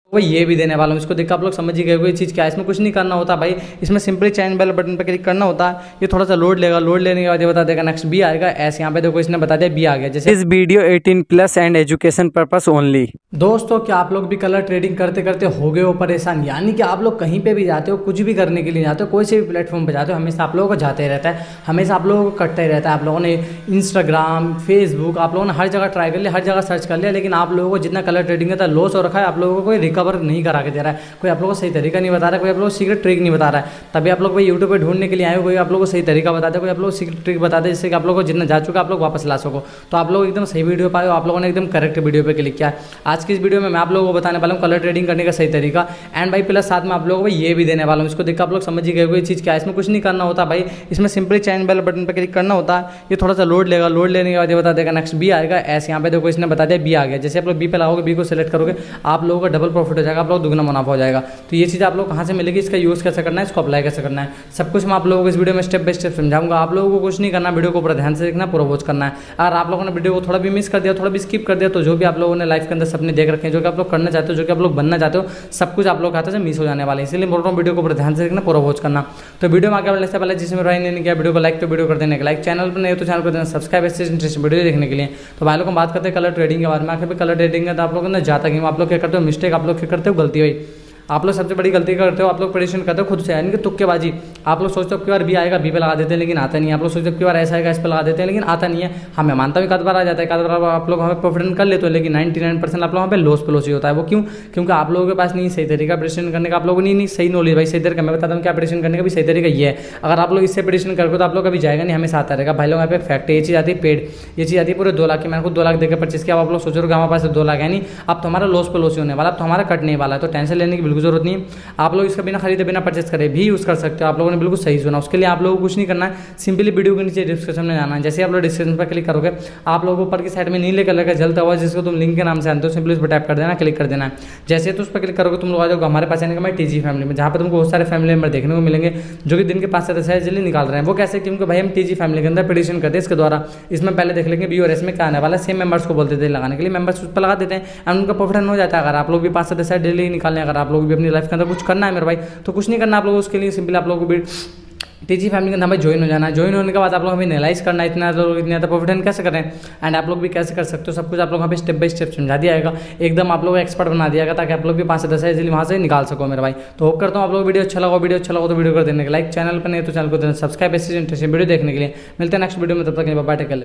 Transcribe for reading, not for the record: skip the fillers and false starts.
वो ये भी देने वाला हूँ। इसको देख आप लोग समझ ही गए ये चीज़ क्या है। इसमें कुछ नहीं करना होता भाई, इसमें सिंपली चैन बेल बटन पर क्लिक करना होता है। ये थोड़ा सा लोड लेगा, लोड लेने के बाद ये बता देगा नेक्स्ट बी आएगा। ऐसे यहाँ पे देखो इसने बता दिया बी आ गया। जैसे इस video 18+ and education purpose only. दोस्तों क्या आप लोग भी कलर ट्रेडिंग करते करते हो गए हो परेशान? यानी कि आप लोग कहीं पे भी जाते हो, कुछ भी करने के लिए जाते हो, कोई से भी प्लेटफॉर्म पे जाते हो, हमेशा आप लोगों को जाते ही रहता है, हमेशा आप लोगों को कटता ही रहता है। आप लोगों ने इंस्टाग्राम, फेसबुक, आप लोगों ने हर जगह ट्राई कर लिया, हर जगह सर्च कर लिया, लेकिन आप लोगों को जितना कलर ट्रेडिंग का लॉस हो रखा है, आप लोगों को कोई रिकवर नहीं करा के दे रहा है, कोई आप लोगों को सही तरीका नहीं बता रहा है, कोई आप लोगों को सीक्रेट ट्रिक नहीं बता रहा है। तभी आप लोग भाई यूट्यूब पर ढूंढने के लिए आए हो, कोई आप लोगों को सही तरीका बता दे, कोई आप लोग सीक्रेट ट्रिक बता दे, जिससे कि आप लोगों को जितना जा चुका आप लोग वापस ला सको। तो आप लोग एकदम सही वीडियो पाए हो, आप लोगों ने एकदम करेक्ट वीडियो पर क्लिक किया। आज की इस वीडियो में मैं आप लोगों को बताने वाला हूं कलर ट्रेडिंग करने का सही तरीका, एंड भाई प्लस साथ में आप लोगों को ये भी देने वाला हूं। इसको देख आप लोग समझ ही गए ये चीज़ क्या है। इसमें कुछ नहीं करना होता भाई, इसमें सिंपली चैन बेल बटन पर क्लिक करना होता है। ये थोड़ा सा लोड लेगा, लोड लेने के बाद ये बता देगा नेक्स्ट बी आएगा। ऐसे यहाँ पे देखो इसने बता दिया बी आ गया। जैसे आप लोग बी पे लाओगे, बी को सिलेक्ट करोगे, आप लोगों का डबल प्रॉफिट हो जाएगा, आप लोग दुगना मुनाफा हो जाएगा। तो ये चीज़ आप लोग कहाँ से मिलेगी, इसका यूज़ कैसे करना है, इसको अप्लाई कैसे करना है, सब कुछ मैं आप लोगों को इस वीडियो में स्टेप बाय स्टेप समझाऊंगा। आप लोगों को कुछ नहीं करना, वीडियो को पूरा ध्यान से देखना, पूरा वॉच करना है। अगर आप लोगों ने वीडियो को थोड़ा भी मिस कर दिया, थोड़ा भी स्किप कर दिया, तो जो भी आप लोगों ने लाइफ के अंदर सपने देख रखे हैं, जो कि आप लोग करना चाहते हो, जो कि आप लोग बनना चाहते हो, सब कुछ आप लोग हाथों से मिस हो जाने वाले हैं। इसलिए बोल रहा हूँ वीडियो को पूरा ध्यान से देखना, पूरा वॉच करना। तो वीडियो में आगे बढ़ने से पहले जिसमें राय नहीं किया, वीडियो को लाइक, तो वीडियो कर देने का लाइक, चैनल पर नहीं हो तो चैनल को देना सब्सक्राइब, ऐसे इंटरेस्टिंग वीडियो देखने के लिए। तो भाई लोग हम बात करते हैं कलर ट्रेडिंग के बारे में। आखिर कलर ट्रेडिंग है तो आप लोगों ने जाता कि आप लोग क्या करते हो, मिस्टेक आप लोग क्या करते हो, गलती हुई। आप लोग सबसे बड़ी गलती करते हो, आप लोग प्रेडिक्शन करते हो खुद से, यानी कि तुक्केबाजी। आप लोग सोचते हो कि बार बी आएगा, बी पे लगा देते हैं, लेकिन आता नहीं है। आप लोग सोचते हो कि बार ऐसा आएगा, इस पे लगा देते हैं, लेकिन आता नहीं है। हमें मानता भी कद बार आ जाता है, कद बार आप लोग हमें प्रॉफिट कर लेते हो, लेकिन 99% आप लोग वहाँ पे लॉस पे लॉस ही होता है। वो क्यों? क्योंकि आप लोगों के पास नहीं सही तरीका प्रेडिक्शन करने का, आप लोगों को नहीं सही नॉलेज। भाई सही तरीका मैं बताता हूँ क्या प्रेडिक्शन करने का भी सही तरीका ये है। अगर आप लोग इससे प्रेडिक्शन करोगे तो आप लोग कभी जाएगा नहीं, हमेशा आता रहेगा। भाई लोग यहाँ पे फैक्ट है, ये चीज़ आती है पेड, ये चीज़ आती है पूरे 2 लाख की। मैंने खुद 2 लाख देकर परचेस किया। आप लोग सोच रहे हो कि हमारे पास 2 लाख है नहीं, अब तो हमारा लॉस पे लॉस ही होने वाला, अब तो हमारा कटने वाला है। तो टेंशन लेने की बिल्कुल जरूरत नहीं है। आप लोग इसका बिना खरीदे बिना परचेस करे भी यूज़ कर सकते हो। आप लोगों ने बिल्कुल सही सुना। उसके लिए आप लोगों को कुछ नहीं करना है, सिंपली वीडियो के नीचे डिस्क्रिप्शन में जाना है। जैसे आप लोग डिस्क्रिप्शन पर क्लिक करोगे, आप लोगों को ऊपर की साइड में नीले कलर का जलता हुआ, जिसको तुम लिंक के नाम से जानते हो, सिंपली उस पर टैप कर देना, क्लिक कर देना है। जैसे तो उस पर क्लिक करोगे तुम लोग आ जाओगे हमारे पास, यानी कि हमारी टीजी फैमिली में, जहाँ पर तुमको बहुत सारे फैमिली मेंबर देखने को मिलेंगे जो कि दिन के 5 से 10 हज़ार जल्दी निकाल रहे हैं। वो कैसे? क्योंकि भाई हम टीजी फैमिली के अंदर प्रेडिक्शन करते हैं इसके द्वारा। इसमें पहले देख लेंगे बी और एस में क्या आने वाला है। सेम मेंबर्स को बोलते थे लगाने के लिए, मेंबर्स उस पर लगा देते हैं एंड उनका प्रॉफिट हो जाता है। अगर आप लोग भी 5 से 10 हज़ार डेली निकालने, अगर आप लोग भी अपनी लाइफ के अंदर कुछ करना है मेरे भाई, तो कुछ नहीं करना आप लोगों को। उसके लिए सिंपली आप लोगों को भी टीजी फैमिली के अंदर हमें ज्वाइन हो जाना है। ज्वाइन होने के बाद आप लोग हमें एनालाइज करना है, इतना ज़्यादा प्रॉफिट कैसे करें एंड आप लोग भी कैसे कर सकते हो, सब कुछ आप लोग वहाँ पे स्टेप बाय स्टेप समझा दिया जाएगा। एकदम आप लोग एक्सपर्ट बना दिया जाएगा, ताकि आप लोग भी 5 से 10 हज़ार वहाँ से निकाल सको मेरे भाई। तो होप करता हूँ आप लोग वीडियो अच्छा लगा तो वीडियो कर देने के लाइक, चैनल पर नहीं तो चैनल को देना सब्सक्राइब, ऐसे इंटरेस्टिंग वीडियो देखने के लिए। मिलते हैं नेक्स्ट वीडियो में, तब तक बाय, टेक केयर।